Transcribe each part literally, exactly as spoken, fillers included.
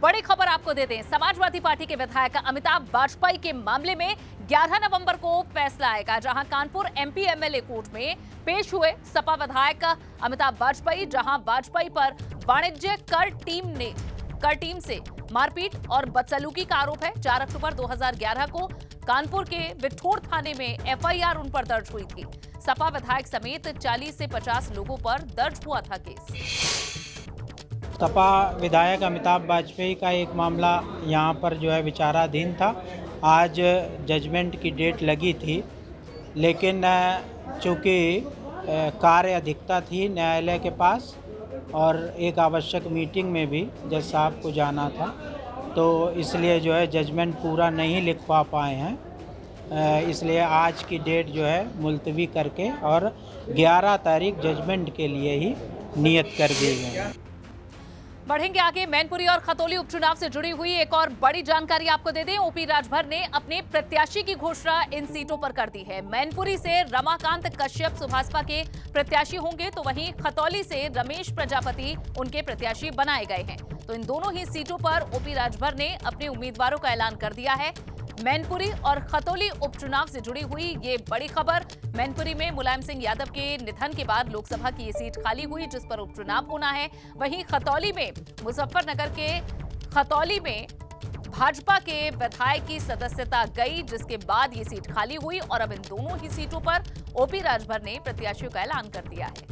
बड़ी खबर आपको देते हैं। समाजवादी पार्टी के विधायक अमिताभ वाजपेयी के मामले में ग्यारह नवंबर को फैसला आएगा, जहां कानपुर एमपी एमएलए कोर्ट में पेश हुए सपा विधायक अमिताभ वाजपेयी, जहां वाजपेयी पर वाणिज्य कर टीम ने कर टीम से मारपीट और बदसलूकी का आरोप है। चार अक्टूबर दो हज़ार ग्यारह को कानपुर के बिठूर थाने में एफआईआर उन पर दर्ज हुई थी। सपा विधायक समेत चालीस से पचास लोगों पर दर्ज हुआ था केस। सपा विधायक अमिताभ वाजपेयी का एक मामला यहाँ पर जो है विचाराधीन था। आज जजमेंट की डेट लगी थी, लेकिन चूँकि कार्य अधिकता थी न्यायालय के पास और एक आवश्यक मीटिंग में भी जज साहब को जाना था, तो इसलिए जो है जजमेंट पूरा नहीं लिखवा पाए हैं। इसलिए आज की डेट जो है मुलतवी करके और ग्यारह तारीख जजमेंट के लिए ही नियत कर दी गई है। बढ़ेंगे आगे। मैनपुरी और खतौली उपचुनाव से जुड़ी हुई एक और बड़ी जानकारी आपको दे दें। ओपी राजभर ने अपने प्रत्याशी की घोषणा इन सीटों पर कर दी है। मैनपुरी से रमाकांत कश्यप सुभाषपा के प्रत्याशी होंगे, तो वहीं खतौली से रमेश प्रजापति उनके प्रत्याशी बनाए गए हैं। तो इन दोनों ही सीटों पर ओपी राजभर ने अपने उम्मीदवारों का ऐलान कर दिया है। मैनपुरी और खतौली उपचुनाव से जुड़ी हुई ये बड़ी खबर। मैनपुरी में मुलायम सिंह यादव के निधन के बाद लोकसभा की ये सीट खाली हुई, जिस पर उपचुनाव होना है। वहीं खतौली में मुजफ्फरनगर के खतौली में भाजपा के विधायक की सदस्यता गई, जिसके बाद ये सीट खाली हुई और अब इन दोनों ही सीटों पर ओपी राजभर ने प्रत्याशियों का ऐलान कर दिया है।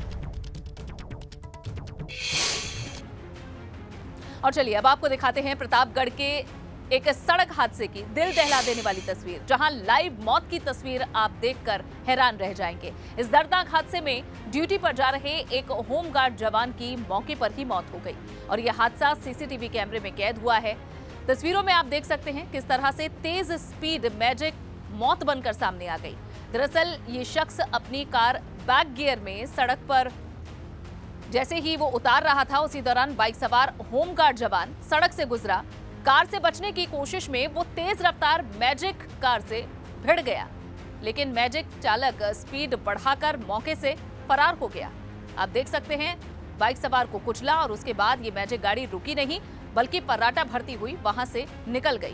और चलिए अब आपको दिखाते हैं प्रतापगढ़ के एक सड़क हादसे की दिल दहला देने वाली तस्वीर, जहां लाइव मौत की तस्वीर आप देखकर हैरान रह जाएंगे। इस दर्दनाक हादसे में ड्यूटी पर जा रहे एक होमगार्ड जवान की मौके पर ही मौत हो गई और यह हादसा सीसीटीवी कैमरे में कैद हुआ है। तस्वीरों में आप देख सकते हैं किस तरह से तेज स्पीड मैजिक मौत बनकर सामने आ गई। दरअसल ये शख्स अपनी कार बैक गियर में सड़क पर जैसे ही वो उतार रहा था, उसी दौरान बाइक सवार होमगार्ड जवान सड़क से गुजरा। कार से बचने की कोशिश में वो तेज रफ्तार मैजिक कार से भिड़ गया, लेकिन मैजिक चालक स्पीड बढ़ाकर मौके से फरार हो गया। आप देख सकते हैं बाइक सवार को कुचला और उसके बाद ये मैजिक गाड़ी रुकी नहीं, बल्कि पराठा भरती हुई वहां से निकल गई।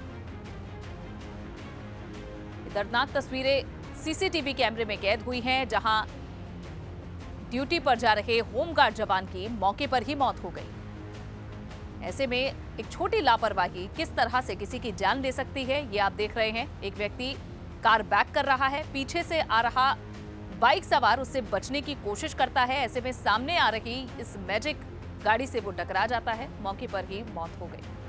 दर्दनाक तस्वीरें सीसीटीवी कैमरे में कैद हुई हैं, जहां ड्यूटी पर जा रहे होमगार्ड जवान की मौके पर ही मौत हो गई। ऐसे में एक छोटी लापरवाही किस तरह से किसी की जान ले सकती है, ये आप देख रहे हैं। एक व्यक्ति कार बैक कर रहा है, पीछे से आ रहा बाइक सवार उससे बचने की कोशिश करता है। ऐसे में सामने आ रही इस मैजिक गाड़ी से वो टकरा जाता है, मौके पर ही मौत हो गई।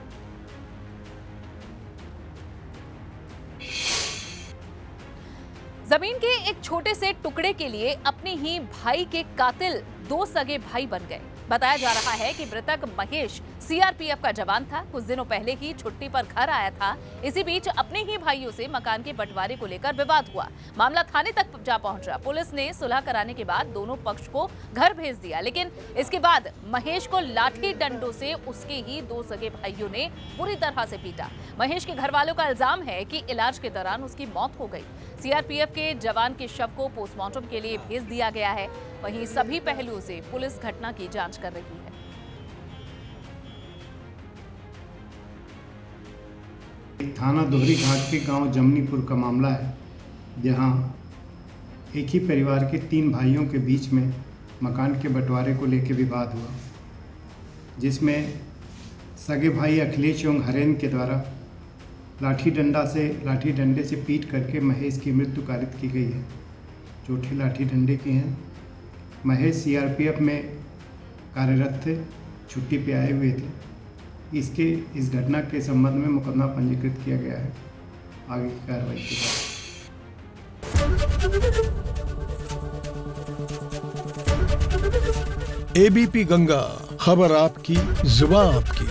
जमीन के एक छोटे से टुकड़े के लिए अपने ही भाई के कातिल दो सगे भाई बन गए। बताया जा रहा है कि मृतक महेश सीआरपीएफ का जवान था। कुछ दिनों पहले ही छुट्टी पर घर आया था। इसी बीच अपने ही भाइयों से मकान के बंटवारे को लेकर विवाद हुआ। मामला थाने तक जा पहुंचा। पुलिस ने सुलह कराने के बाद दोनों पक्ष को घर भेज दिया, लेकिन इसके बाद महेश को लाठी डंडों से उसके ही दो सगे भाइयों ने बुरी तरह से पीटा। महेश के घर वालों का इल्जाम है कि इलाज के दौरान उसकी मौत हो गई। सीआरपीएफ के जवान के शव को पोस्टमार्टम के लिए भेज दिया गया है। वहीं सभी पहलुओं से पुलिस घटना की जांच कर रही है। थाना दोहरी घाट के गांव जमनीपुर का मामला है, जहां एक ही परिवार के तीन भाइयों के बीच में मकान के बंटवारे को लेकर विवाद हुआ, जिसमें सगे भाई अखिलेश एवं हरेंद्र के द्वारा लाठी डंडा से लाठी डंडे से पीट करके महेश की मृत्यु कारित की गई है। चोटी लाठी डंडे की हैं। महेश सीआरपीएफ में कार्यरत थे, छुट्टी पे आए हुए थे। इसके इस घटना के संबंध में मुकदमा पंजीकृत किया गया है। आगे की कार्रवाई की जाए। एबीपी गंगा, खबर आपकी, जुबान आपकी।